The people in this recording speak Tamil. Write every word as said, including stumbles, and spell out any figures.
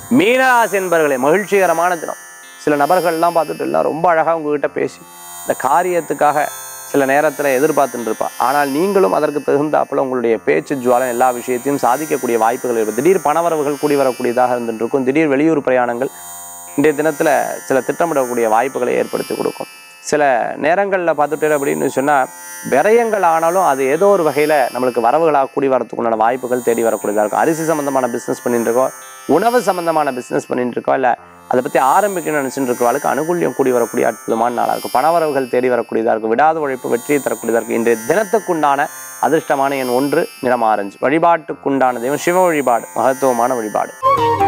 மீனராசி என்பவர்களே, மகிழ்ச்சிகரமான தினம். சில நபர்கள்லாம் பார்த்துட்டு எல்லாம் ரொம்ப அழகாக உங்ககிட்ட பேசி இந்த காரியத்துக்காக சில நேரத்தில் எதிர்பார்த்துட்டு இருப்பா. ஆனால் நீங்களும் அதற்கு தகுந்தாப்புல உங்களுடைய பேச்சு ஜுவாலம் எல்லா விஷயத்தையும் சாதிக்கக்கூடிய வாய்ப்புகள் இருக்கும். திடீர் பணவரவுகள் கூடி வரக்கூடியதாக இருந்துட்டு இருக்கும். திடீர் வெளியூர் பிரயாணங்கள் இன்றைய தினத்தில் சில திட்டமிடக்கூடிய வாய்ப்புகளை ஏற்படுத்தி கொடுக்கும். சில நேரங்களில் பார்த்துட்டு அப்படின்னு சொன்னால் விரயங்கள் ஆனாலும் அது ஏதோ ஒரு வகையில் நம்மளுக்கு வரவுகளாக கூடி வரத்துக்குண்டான வாய்ப்புகள் தேடி வரக்கூடியதாக இருக்கும். அரிசி சம்மந்தமான பிஸ்னஸ் பண்ணிட்டு இருக்கோம், உணவு சம்மந்தமான பிஸ்னஸ் பண்ணிட்டு இருக்கோம், இல்லை அதை பற்றி ஆரம்பிக்கணும்னு நினச்சிட்டு இருக்கிறவளுக்கு அனுகூல்யம் கூடி வரக்கூடிய அற்புதமான நாளாக இருக்கும். பணவரவுகள் தேடி வரக்கூடியதாக இருக்கும். விடாத உழைப்பு வெற்றியை தரக்கூடியதாக இருக்கும். இன்றைய தினத்துக்குண்டான அதிர்ஷ்டமான எண் ஒன்று, நிறம் ஆரஞ்சு. வழிபாட்டுக்குண்டான தெய்வம் சிவ வழிபாடு, மகத்துவமான வழிபாடு.